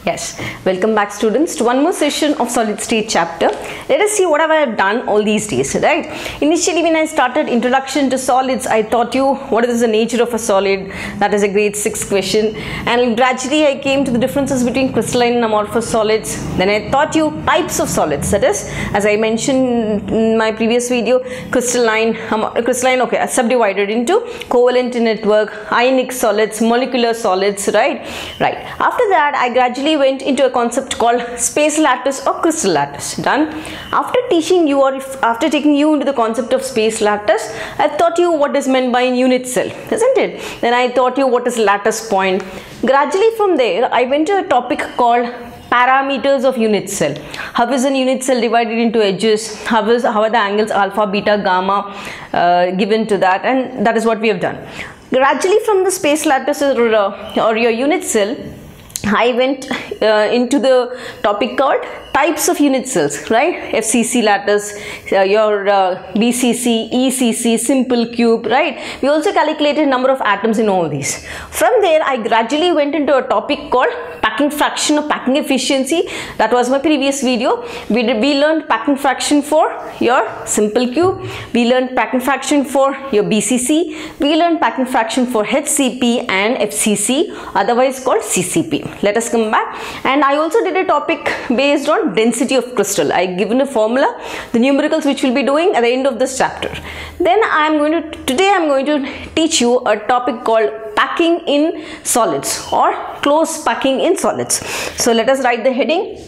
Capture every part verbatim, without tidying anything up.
Yes, welcome back students to one more session of solid state chapter. Let us see what have I done all these days, right? Initially when I started introduction to solids, I taught you what is the nature of a solid. That is a grade six question, and gradually I came to the differences between crystalline and amorphous solids. Then I taught you types of solids, that is, as I mentioned in my previous video, crystalline, um, crystalline, okay, subdivided into covalent network, ionic solids, molecular solids, right? Right. After that, I gradually went into a concept called space lattice or crystal lattice. Done. After teaching you or if, after taking you into the concept of space lattice, I taught you what is meant by a unit cell, isn't it? Then I taught you what is lattice point. Gradually from there, I went to a topic called parameters of unit cell. How is a unit cell divided into edges? How is how are the angles alpha, beta, gamma uh, given to that? And that is what we have done. Gradually from the space lattice or, uh, or your unit cell, I went uh, into the topic called types of unit cells, right? F C C lattice, uh, your uh, B C C, E C C, simple cube, right? We also calculated number of atoms in all these. From there, I gradually went into a topic called packing fraction or packing efficiency. That was my previous video. We did, we learned packing fraction for your simple cube. We learned packing fraction for your B C C. We learned packing fraction for H C P and F C C, otherwise called C C P. Let us come back. And I also did a topic based on density of crystal. I given a formula, the numericals which we'll be doing at the end of this chapter. Then I am going to, today I am going to teach you a topic called packing in solids or close packing in solids. So let us write the heading,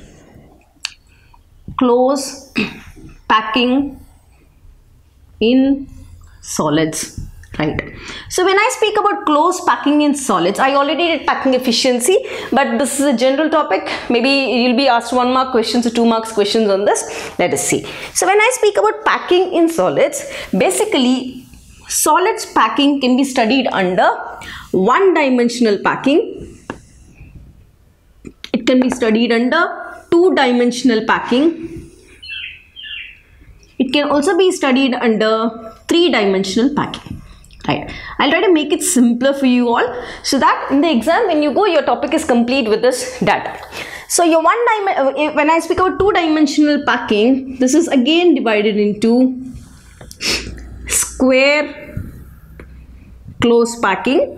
close packing in solids. Right. So when I speak about close packing in solids, I already did packing efficiency, but this is a general topic. Maybe you'll be asked one mark questions or two marks questions on this. Let us see. So when I speak about packing in solids, basically solids packing can be studied under one dimensional packing. It can be studied under two dimensional packing. It can also be studied under three dimensional packing. Right. I'll try to make it simpler for you all so that in the exam when you go, your topic is complete with this data. So your one dimension, when I speak about two dimensional packing, this is again divided into square close packing.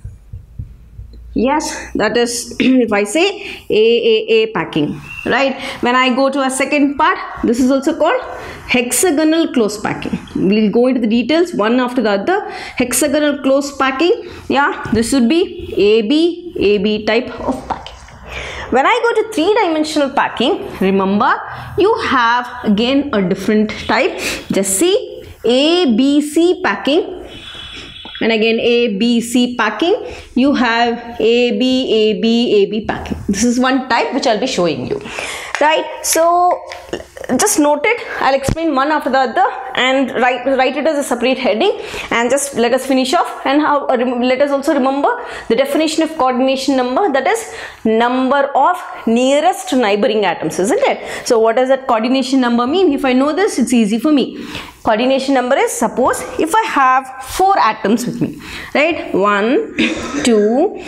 Yes, that is if I say A A A packing, right? When I go to a second part, this is also called hexagonal close packing. We'll go into the details one after the other. Hexagonal close packing, yeah, this would be A B A B type of packing. When I go to three dimensional packing, remember you have again a different type. Just see A B C packing. And again A, B, C packing, you have A, B, A, B, A, B packing. This is one type which I'll be showing you. Right. So just note it. I'll explain one after the other and write, write it as a separate heading, and just let us finish off. And how uh, let us also remember the definition of coordination number, that is number of nearest neighboring atoms, isn't it? So what does that coordination number mean? If I know this, it's easy for me. Coordination number is, suppose if I have four atoms with me, right? One, two,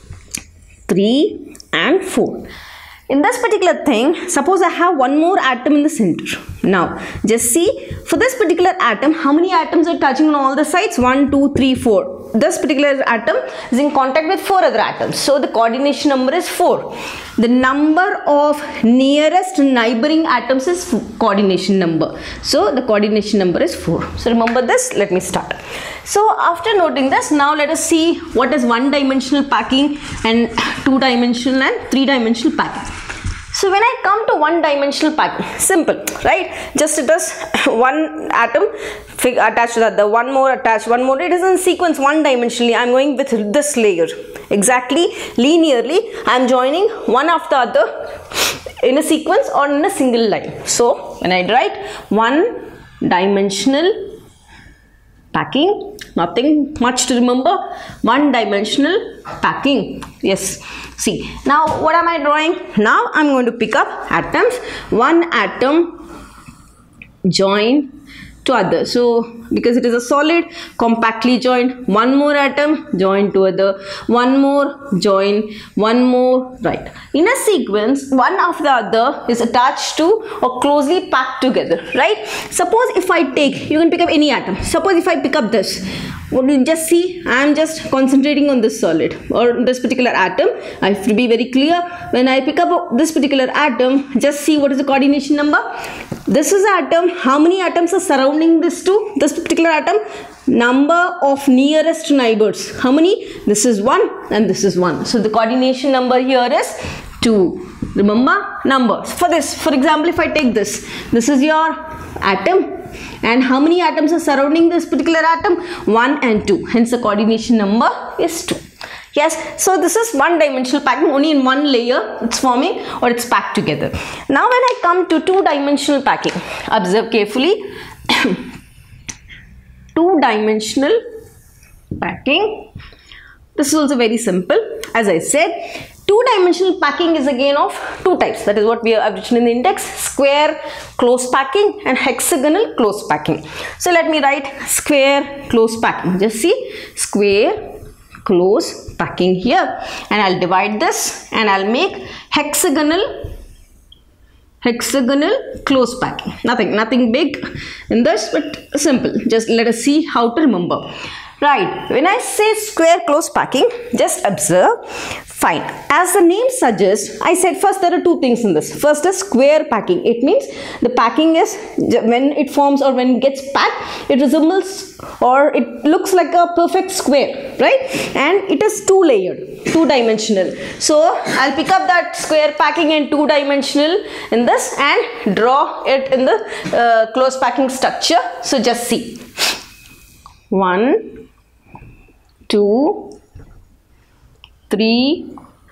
three and four. In this particular thing, suppose I have one more atom in the center. Now, just see, for this particular atom, how many atoms are touching on all the sides? one, two, three, four. This particular atom is in contact with four other atoms. So, the coordination number is four. The number of nearest neighboring atoms is coordination number. So, the coordination number is four. So, remember this. Let me start. So, after noting this, now let us see what is one dimensional packing and two dimensional and three dimensional packing. So when I come to one dimensional packing, simple, right? Just it is one atom attached to that, the one more attached, one more. It is in sequence one dimensionally. I am going with this layer. Exactly, linearly, I am joining one after the other in a sequence or in a single line. So when I write one dimensional packing, nothing much to remember, one dimensional packing. Yes. See, now what am I drawing? Now I am going to pick up atoms. One atom join to other. So because it is a solid, compactly joined, one more atom, join to other, one more, join, one more, right. In a sequence, one after the other is attached to or closely packed together, right. Suppose if I take, you can pick up any atom. Suppose if I pick up this, what you just see, I am just concentrating on this solid or this particular atom. I have to be very clear. When I pick up this particular atom, just see what is the coordination number. This is atom. How many atoms are surrounding this two? This particular atom? Number of nearest neighbors. How many? This is one and this is one. So the coordination number here is two. Remember numbers. For this, for example, if I take this, this is your atom. And how many atoms are surrounding this particular atom? one and two. Hence the coordination number is two. Yes, so this is one dimensional packing, only in one layer it's forming or it's packed together. Now when I come to two dimensional packing, observe carefully. Two dimensional packing, this is also very simple. As I said, two dimensional packing is again of two types. That is what we have written in the index: square close packing and hexagonal close packing. So let me write square close packing. Just see, square close packing here, and I'll divide this and I'll make hexagonal hexagonal close packing. Nothing, nothing big in this, but simple. Just let us see how to remember. Right, when I say square close packing, just observe. Fine. As the name suggests, I said first there are two things in this. First is square packing. It means the packing is, when it forms or when it gets packed, it resembles or it looks like a perfect square, right? And it is two layered, two dimensional. So I'll pick up that square packing in two dimensional in this and draw it in the uh, close packing structure. So just see. One, two, three,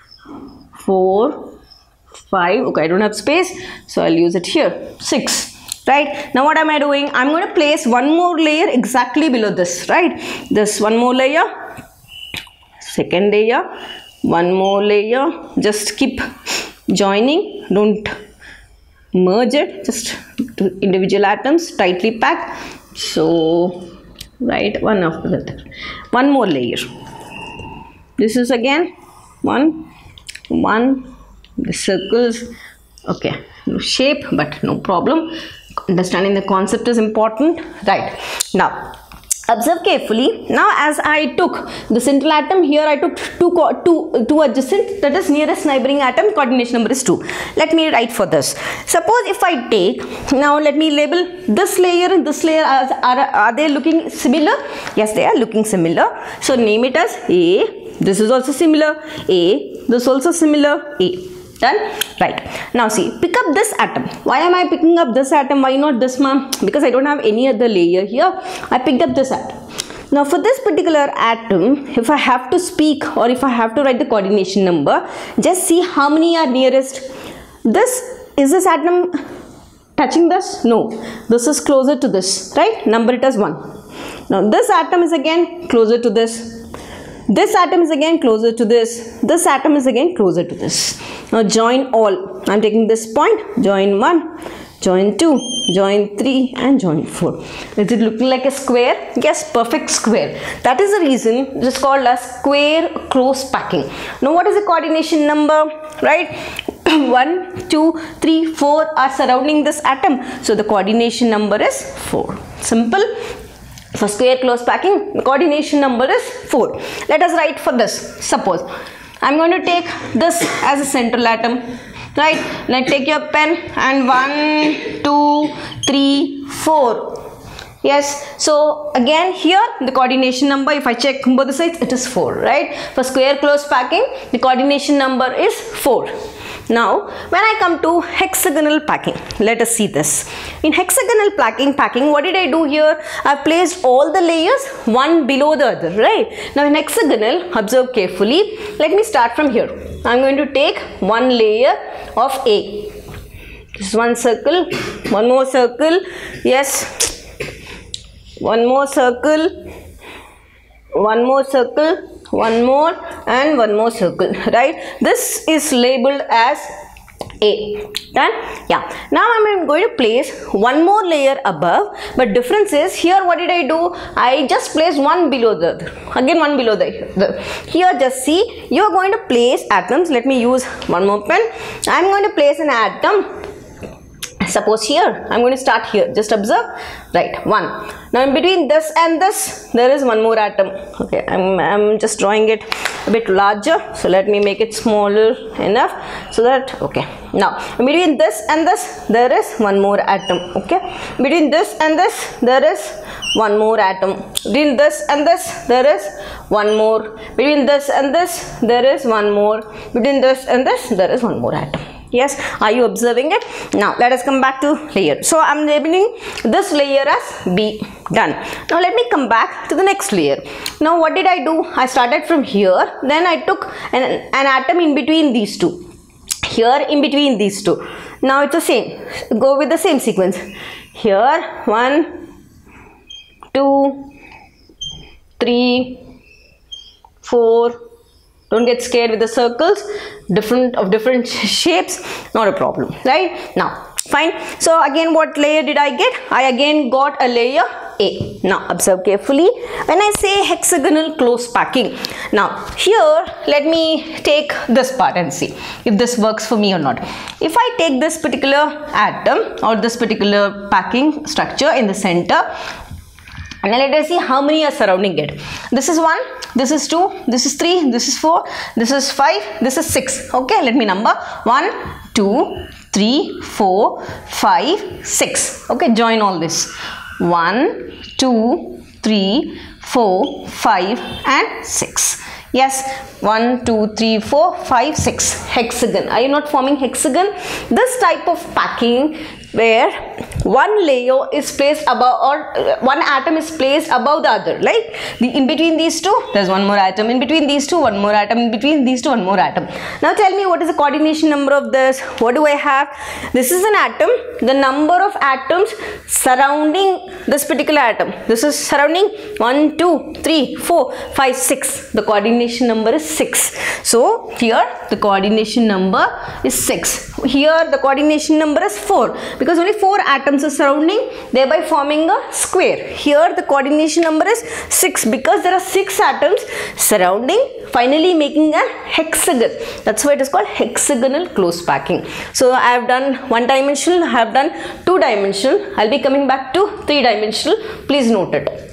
four, five. Okay, I don't have space, so I'll use it here. Six. Right. Now what am I doing? I'm going to place one more layer exactly below this. Right. This one more layer. Second layer. One more layer. Just keep joining. Don't merge it. Just individual atoms tightly packed. So right, one after the other. One more layer. This is again one, one, the circles. Okay, no shape, but no problem. Understanding the concept is important. Right, now observe carefully. Now as I took the central atom, here I took two, two, two adjacent, that is nearest neighboring atom, coordination number is two. Let me write for this. Suppose if I take, now let me label this layer and this layer as, are, are they looking similar? Yes, they are looking similar. So name it as A. This is also similar, A. This also similar, A. Done? Right. Now see, pick up this atom. Why am I picking up this atom? Why not this one? Because I don't have any other layer here. I picked up this atom. Now for this particular atom, if I have to speak or if I have to write the coordination number, just see how many are nearest. This, is this atom touching this? No. This is closer to this, right? Number it as one. Now this atom is again closer to this. This atom is again closer to this. This atom is again closer to this. Now join all. I am taking this point. Join one, join two, join three and join four. Is it looking like a square? Yes, perfect square. That is the reason it is called as square close packing. Now what is the coordination number? Right? one, two, three, four are surrounding this atom. So the coordination number is four. Simple. For square close packing, the coordination number is four. Let us write for this. Suppose I am going to take this as a central atom. Right? Now take your pen and one, two, three, four. Yes. So again here the coordination number, if I check both the sides, it is four. Right? For square close packing, the coordination number is four. Now, when I come to hexagonal packing, let us see this. In hexagonal packing, packing, what did I do here? I have placed all the layers one below the other, right? Now, in hexagonal, observe carefully. Let me start from here. I am going to take one layer of A. This is one circle, one more circle, yes, one more circle, one more circle, one more and one more circle, right? This is labeled as A. Done? Yeah. Now I'm going to place one more layer above, but difference is here what did I do? I just placed one below the other. Again one below the, the. Here just see, you are going to place atoms. Let me use one more pen. I'm going to place an atom. Suppose here, I'm going to start here. Just observe. Right, one. Now in between this and this, there is one more atom. Okay, I'm, I'm just drawing it a bit larger. So let me make it smaller enough so that, okay. Now, in between this and this, there is one more atom. Okay. Between this and this, there is one more atom. Between this and this, there is one more. Between this and this, there is one more. Between this and this, there is one more atom. Yes, are you observing it? Now let us come back to layer. So I'm labeling this layer as B. Done. Now let me come back to the next layer. Now what did I do? I started from here, then I took an, an atom in between these two. Here in between these two. Now it's the same. Go with the same sequence. Here one, two, three, four. Don't get scared with the circles, different of different shapes, not a problem, right? Now, fine. So again, what layer did I get? I again got a layer A. Now, observe carefully. When I say hexagonal close packing, now here, let me take this part and see if this works for me or not. If I take this particular atom or this particular packing structure in the center, and let us see how many are surrounding it. This is one, this is two, this is three, this is four, this is five, this is six. Okay, let me number one, two, three, four, five, six. Okay, join all this. one, two, three, four, five, and six. Yes, one, two, three, four, five, six. Hexagon. Are you not forming hexagon? This type of packing where one layer is placed above or uh, one atom is placed above the other, like the in between these two there's one more atom, in between these two one more atom, in between these two one more atom. Now tell me, what is the coordination number of this? What do I have? This is an atom. The number of atoms surrounding this particular atom, this is surrounding one, two, three, four, five, six. The coordination number is six. So here the coordination number is six. Here the coordination number is four, because only four atoms are surrounding, thereby forming a square. Here the coordination number is six, because there are six atoms surrounding, finally making a hexagon. That's why it is called hexagonal close packing. So I have done one dimensional, I have done two dimensional. I'll be coming back to three dimensional. Please note it.